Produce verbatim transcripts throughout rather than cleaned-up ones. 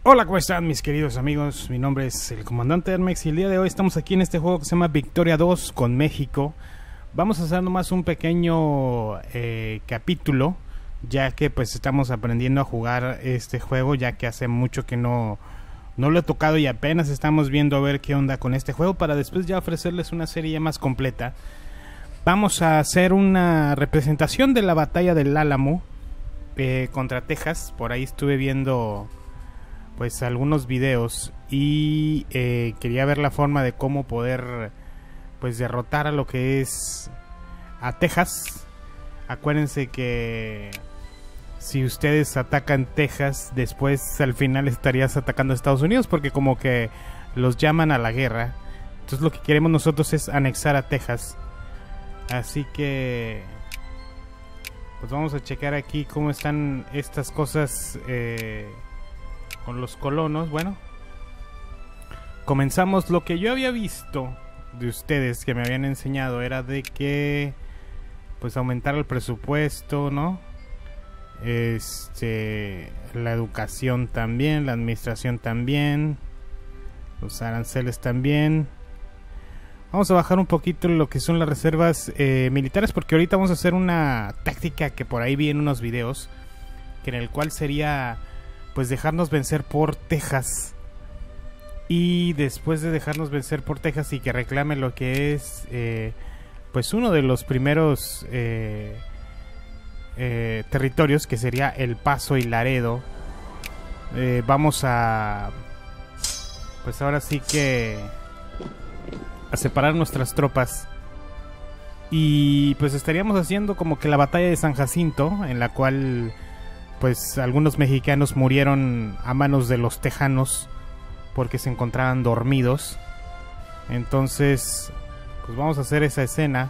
Hola, ¿cómo están mis queridos amigos? Mi nombre es el Comandante Hermex y el día de hoy estamos aquí en este juego que se llama Victoria dos con México. Vamos a hacer nomás un pequeño eh, capítulo, ya que pues estamos aprendiendo a jugar este juego, ya que hace mucho que no, no lo he tocado y apenas estamos viendo a ver qué onda con este juego para después ya ofrecerles una serie ya más completa. Vamos a hacer una representación de la batalla del Álamo eh, contra Texas. Por ahí estuve viendo pues algunos videos y eh, quería ver la forma de cómo poder pues derrotar a lo que es a Texas. Acuérdense que si ustedes atacan Texas, después al final estarías atacando a Estados Unidos, porque como que los llaman a la guerra. Entonces lo que queremos nosotros es anexar a Texas. Así que pues vamos a checar aquí cómo están estas cosas eh, con los colonos. Bueno, comenzamos. Lo que yo había visto de ustedes que me habían enseñado era de que pues aumentar el presupuesto, ¿no? Este, la educación también, la administración también, los aranceles también. Vamos a bajar un poquito lo que son las reservas eh, militares, porque ahorita vamos a hacer una táctica que por ahí vi en unos videos, que en el cual sería pues dejarnos vencer por Texas, y después de dejarnos vencer por Texas y que reclame lo que es eh, pues uno de los primeros eh, eh, territorios, que sería El Paso y Laredo, eh, vamos a pues ahora sí que a separar nuestras tropas y pues estaríamos haciendo como que la batalla de San Jacinto, en la cual pues algunos mexicanos murieron a manos de los tejanos porque se encontraban dormidos. Entonces pues vamos a hacer esa escena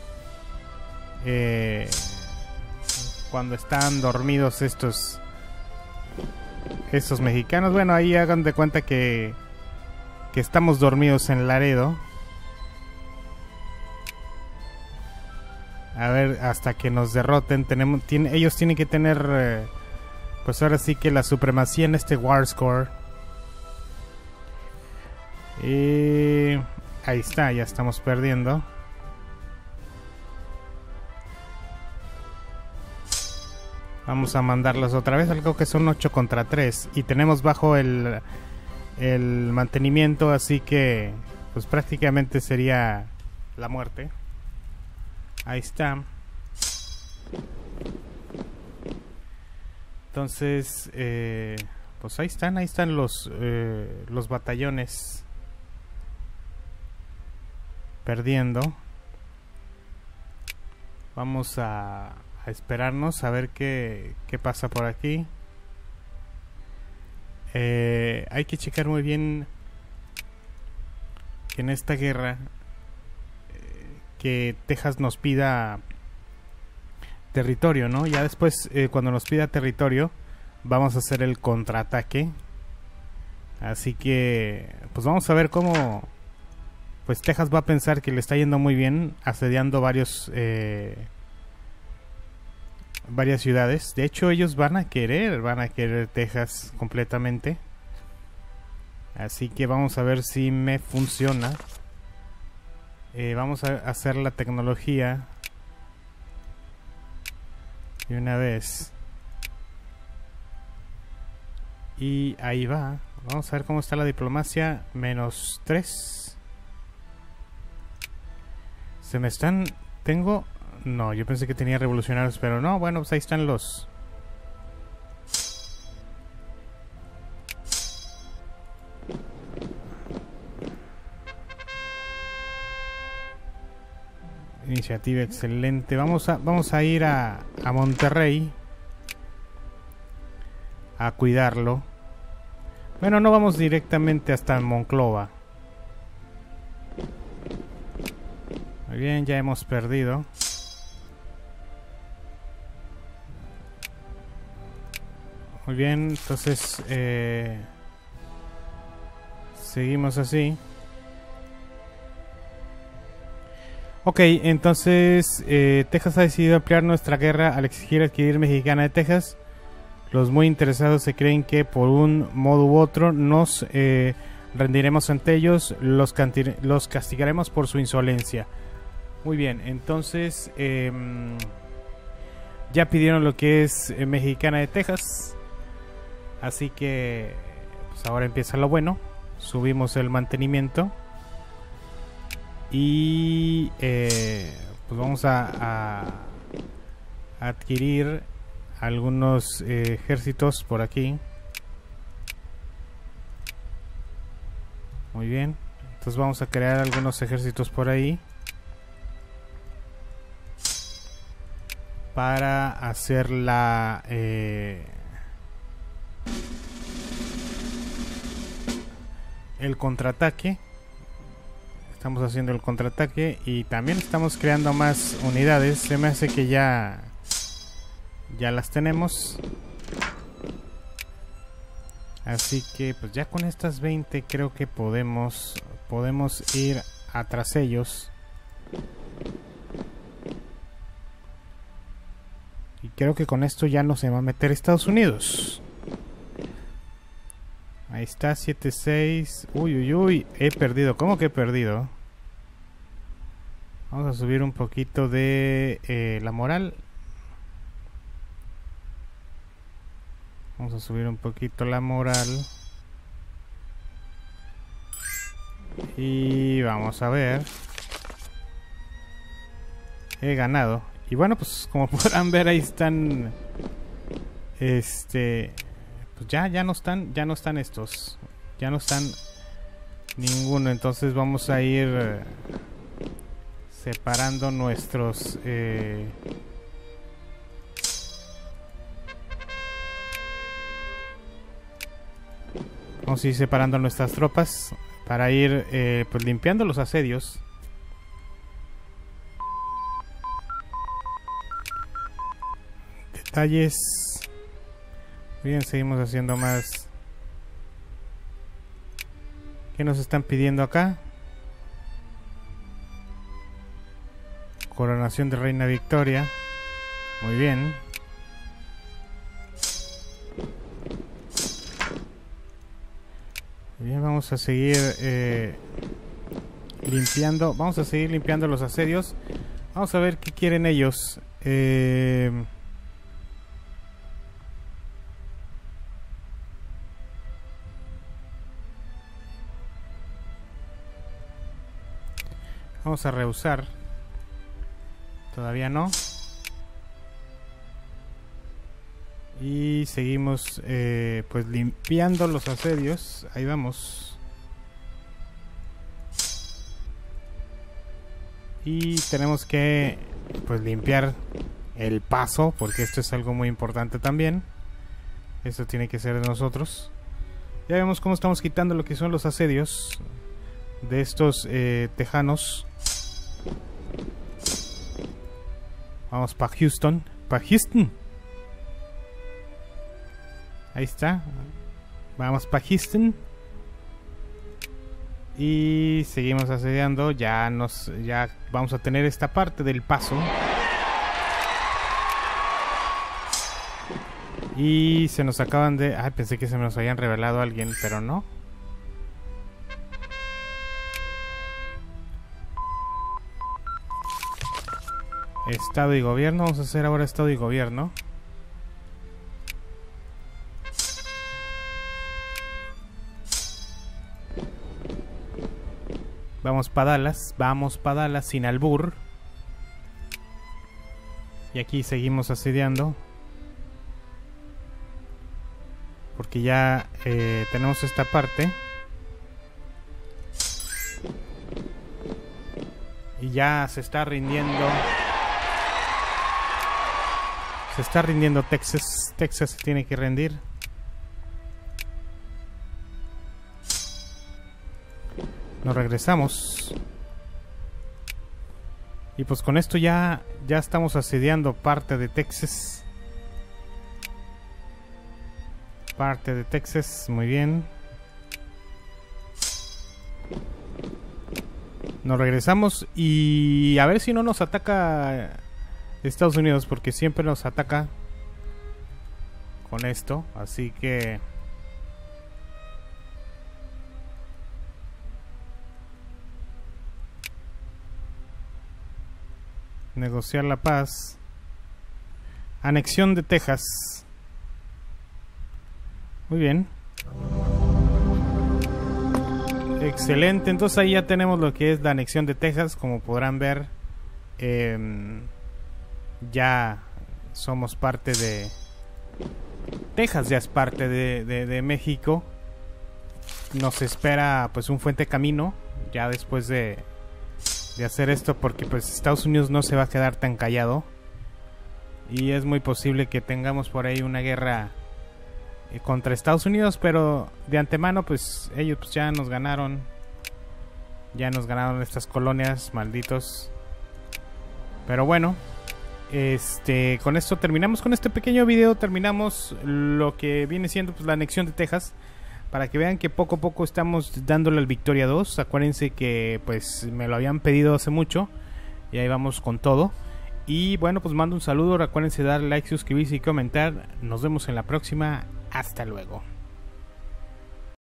eh, cuando están dormidos estos estos mexicanos. Bueno, ahí hagan de cuenta que que estamos dormidos en Laredo. A ver, hasta que nos derroten. Tenemos, tiene, ellos tienen que tener eh, pues ahora sí que la supremacía en este War Score. Y ahí está, ya estamos perdiendo. Vamos a mandarlos otra vez, algo que son ocho contra tres. Y tenemos bajo el, el mantenimiento, así que pues prácticamente sería la muerte. Ahí está. Entonces eh, pues ahí están, ahí están los eh, los batallones perdiendo. Vamos a, a esperarnos a ver qué, qué pasa por aquí. Eh, hay que checar muy bien que en esta guerra que Texas nos pida territorio, ¿no? Ya después eh, cuando nos pida territorio vamos a hacer el contraataque. Así que pues vamos a ver cómo pues Texas va a pensar que le está yendo muy bien asediando varios eh, varias ciudades. De hecho ellos van a querer van a querer Texas completamente. Así que vamos a ver si me funciona. Eh, vamos a hacer la tecnología de una vez. Y ahí va. Vamos a ver cómo está la diplomacia. Menos tres. Se me están... Tengo... No, yo pensé que tenía revolucionarios, pero no. Bueno, pues ahí están los... Iniciativa excelente. Vamos a, vamos a ir a, a Monterrey a cuidarlo. Bueno, no vamos directamente hasta Monclova. Muy bien, ya hemos perdido. Muy bien, entonces eh, seguimos así. Ok, entonces eh, Texas ha decidido ampliar nuestra guerra al exigir adquirir Mexicana de Texas. los muy interesados se creen que por un modo u otro nos eh, rendiremos ante ellos, los, los castigaremos por su insolencia. Muy bien, entonces eh, ya pidieron lo que es eh, Mexicana de Texas, así que pues ahora empieza lo bueno. Subimos el mantenimiento y eh, pues vamos a, a adquirir algunos eh, ejércitos por aquí. Muy bien, entonces vamos a crear algunos ejércitos por ahí para hacer la eh, el contraataque. Estamos haciendo el contraataque y también estamos creando más unidades. Se me hace que ya ya las tenemos, así que pues ya con estas veinte creo que podemos podemos ir atrás ellos. Y creo que con esto ya no se va a meter Estados Unidos. Ahí está, siete seis. Uy, uy, uy. He perdido. ¿Cómo que he perdido? Vamos a subir un poquito de eh, la moral. Vamos a subir un poquito la moral. Y vamos a ver. He ganado. Y bueno, pues como podrán ver, ahí están. Este. Pues ya, ya no están. Ya no están estos. Ya no están ninguno. Entonces vamos a ir eh, separando nuestros. Eh, Vamos a ir separando nuestras tropas para ir eh, pues limpiando los asedios. Detalles. Bien, seguimos haciendo más. ¿Qué nos están pidiendo acá? Coronación de Reina Victoria. Muy bien. Bien, vamos a seguir eh, limpiando. Vamos a seguir limpiando los asedios. Vamos a ver qué quieren ellos. Eh, vamos a rehusar. Todavía no. Y seguimos eh, pues limpiando los asedios. Ahí vamos. Y tenemos que pues limpiar el paso, porque esto es algo muy importante también. Esto tiene que ser de nosotros. Ya vemos cómo estamos quitando lo que son los asedios de estos eh, tejanos. Vamos para Houston. Para Houston. Ahí está. Vamos para Houston. Y seguimos asediando. Ya nos ya vamos a tener esta parte del paso. Y se nos acaban de... Ay, pensé que se nos habían revelado a alguien, pero no. Estado y gobierno. Vamos a hacer ahora estado y gobierno. Vamos para Dallas, vamos para Dallas sin albur. Y aquí seguimos asediando. Porque ya eh, tenemos esta parte. Y ya se está rindiendo. Se está rindiendo Texas. Texas se tiene que rendir. Nos regresamos. Y pues con esto ya ya estamos asediando parte de Texas. Parte de Texas, muy bien. Nos regresamos y a ver si no nos ataca Estados Unidos, porque siempre nos ataca con esto, así que negociar la paz, anexión de Texas. Muy bien, excelente. Entonces ahí ya tenemos lo que es la anexión de Texas. Como podrán ver, eh, ya somos parte de Texas, ya es parte de, de, de México. Nos espera pues un fuerte camino ya después de, de hacer esto, porque pues Estados Unidos no se va a quedar tan callado y es muy posible que tengamos por ahí una guerra eh, contra Estados Unidos, pero de antemano pues ellos pues, ya nos ganaron, ya nos ganaron estas colonias, malditos. Pero bueno, este, con esto terminamos, con este pequeño video terminamos lo que viene siendo pues la anexión de Texas, para que vean que poco a poco estamos dándole al Victoria dos. Acuérdense que pues me lo habían pedido hace mucho y ahí vamos con todo. Y bueno, pues mando un saludo, acuérdense de dar like, suscribirse y comentar. Nos vemos en la próxima, hasta luego.